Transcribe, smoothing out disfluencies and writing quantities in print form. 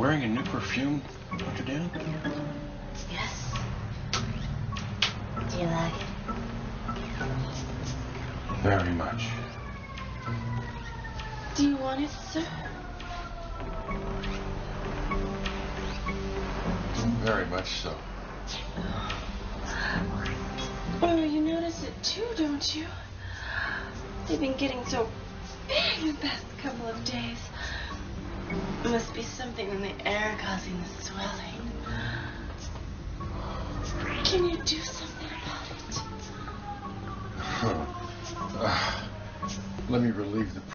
wearing a new perfume, Dr. Dan? Yes. Do you like it? Very much. Do you want it, sir? Very much so. Oh, you notice it too, don't you? They've been getting so big the past couple of days. It must be something in the air causing the swelling. Can you do something about it? Let me relieve the